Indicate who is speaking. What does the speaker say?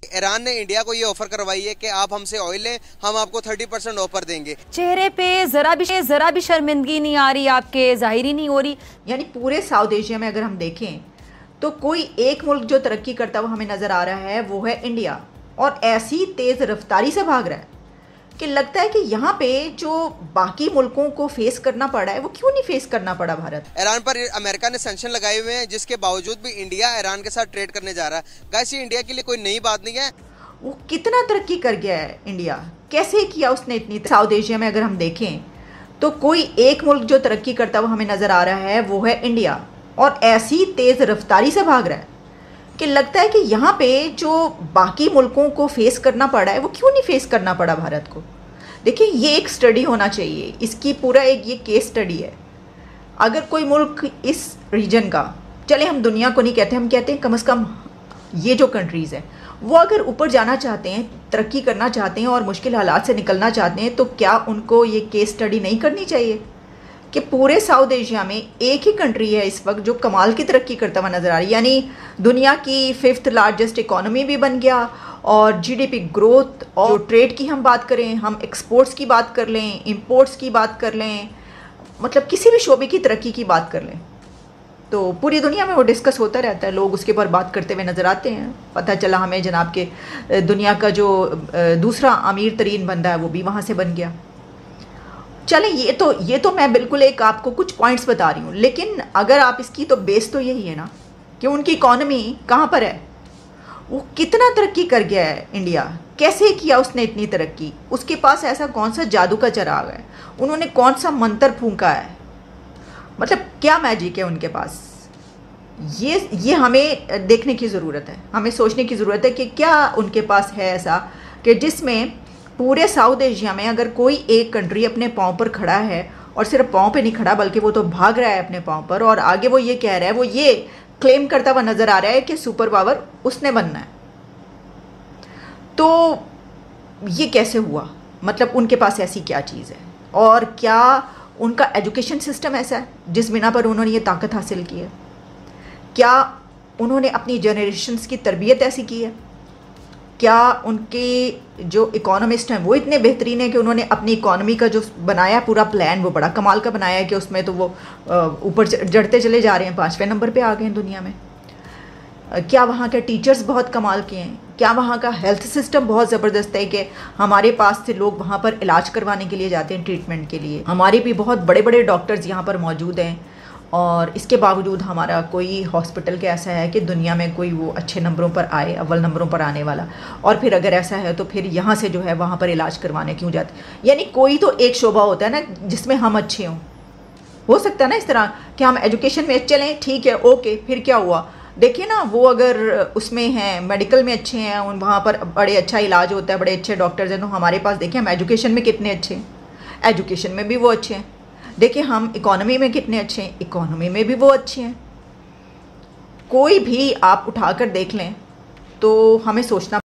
Speaker 1: Iran ने India को ये ऑफर करवाई है कि आप हमसे ऑयल लें, हम आपको 30% ऑफर देंगे।
Speaker 2: चेहरे पे जरा भी शर्मिंदगी नहीं आ रही, आपके जाहिर ही नहीं हो रही।
Speaker 3: यानी पूरे साउथ एशिया में अगर हम देखें तो कोई एक मुल्क जो तरक्की करता हुआ हमें नज़र आ रहा है वो है इंडिया, और ऐसी तेज़ रफ्तारी से भाग रहा है कि लगता है कि यहाँ पे जो बाकी मुल्कों को फेस करना पड़ा है वो क्यों नहीं फेस करना पड़ा भारत।
Speaker 1: ईरान पर अमेरिका ने सैंक्शन लगाए हुए हैं, जिसके बावजूद भी इंडिया ईरान के साथ ट्रेड करने जा रहा है। गाइस, ये इंडिया के लिए कोई नई बात नहीं है।
Speaker 3: वो कितना तरक्की कर गया है इंडिया, कैसे किया उसने इतनी। साउथ एशिया में अगर हम देखें तो कोई एक मुल्क जो तरक्की करता हुआ हमें नज़र आ रहा है वो है इंडिया, और ऐसी तेज़ रफ्तारी से भाग रहा है कि लगता है कि यहाँ पे जो बाकी मुल्कों को फेस करना पड़ा है वो क्यों नहीं फेस करना पड़ा भारत को। देखिए, ये एक स्टडी होना चाहिए, इसकी पूरा एक ये केस स्टडी है। अगर कोई मुल्क इस रीजन का, चले हम दुनिया को नहीं कहते, हम कहते हैं कम से कम ये जो कंट्रीज़ हैं वो अगर ऊपर जाना चाहते हैं, तरक्की करना चाहते हैं और मुश्किल हालात से निकलना चाहते हैं, तो क्या उनको ये केस स्टडी नहीं करनी चाहिए कि पूरे साउथ एशिया में एक ही कंट्री है इस वक्त जो कमाल की तरक्की करता हुआ नज़र आ रही है। यानी दुनिया की 5th लार्जेस्ट इकॉनमी भी बन गया, और जीडीपी ग्रोथ और ट्रेड की हम बात करें, हम एक्सपोर्ट्स की बात कर लें, इंपोर्ट्स की बात कर लें, मतलब किसी भी शोबे की तरक्की की बात कर लें, तो पूरी दुनिया में वो डिस्कस होता रहता है, लोग उसके ऊपर बात करते हुए नज़र आते हैं। पता चला हमें जनाब के दुनिया का जो दूसरा अमीर तरीन बंदा है वो भी वहाँ से बन गया। चलें, ये तो मैं बिल्कुल एक आपको कुछ पॉइंट्स बता रही हूँ, लेकिन अगर आप इसकी तो बेस तो यही है ना कि उनकी इकॉनमी कहाँ पर है, वो कितना तरक्की कर गया है इंडिया, कैसे किया उसने इतनी तरक्की, उसके पास ऐसा कौन सा जादू का चिराग है, उन्होंने कौन सा मंत्र फूंका है, मतलब क्या मैजिक है उनके पास। ये हमें देखने की ज़रूरत है, हमें सोचने की ज़रूरत है कि क्या उनके पास है ऐसा कि जिसमें पूरे साउथ एशिया में अगर कोई एक कंट्री अपने पाँव पर खड़ा है, और सिर्फ पाँव पे नहीं खड़ा बल्कि वो तो भाग रहा है अपने पाँव पर, और आगे वो ये कह रहा है, वो ये क्लेम करता हुआ नज़र आ रहा है कि सुपर पावर उसने बनना है। तो ये कैसे हुआ, मतलब उनके पास ऐसी क्या चीज़ है, और क्या उनका एजुकेशन सिस्टम ऐसा है जिस बिना पर उन्होंने ये ताकत हासिल की है, क्या उन्होंने अपनी जनरेशन्स की तरबियत ऐसी की है, क्या उनके जो इकोनॉमिस्ट हैं वो इतने बेहतरीन हैं कि उन्होंने अपनी इकोनॉमी का जो बनाया पूरा प्लान वो बड़ा कमाल का बनाया है कि उसमें तो वो ऊपर जड़ते चले जा रहे हैं, 5वें नंबर पे आ गए हैं दुनिया में। क्या वहाँ के टीचर्स बहुत कमाल के हैं, क्या वहाँ का हेल्थ सिस्टम बहुत ज़बरदस्त है कि हमारे पास से लोग वहाँ पर इलाज करवाने के लिए जाते हैं, ट्रीटमेंट के लिए। हमारे भी बहुत बड़े बड़े डॉक्टर्स यहाँ पर मौजूद हैं, और इसके बावजूद हमारा कोई हॉस्पिटल का ऐसा है कि दुनिया में कोई वो अच्छे नंबरों पर आए, अव्वल नंबरों पर आने वाला, और फिर अगर ऐसा है तो फिर यहाँ से जो है वहाँ पर इलाज करवाने क्यों जाते। यानी कोई तो एक शोबा होता है ना जिसमें हम अच्छे हों। हो सकता है ना इस तरह कि हम एजुकेशन में चलें, ठीक है, ओके, फिर क्या हुआ, देखिए ना, वो अगर उसमें हैं, मेडिकल में अच्छे हैं, उन वहाँ पर बड़े अच्छा इलाज होता है, बड़े अच्छे डॉक्टर्स हैं, तो हमारे पास देखिए हम एजुकेशन में कितने अच्छे हैं, एजुकेशन में भी वो अच्छे हैं। देखिए हम इकोनॉमी में कितने अच्छे हैं, इकोनॉमी में भी वो अच्छे हैं। कोई भी आप उठाकर देख लें तो हमें सोचना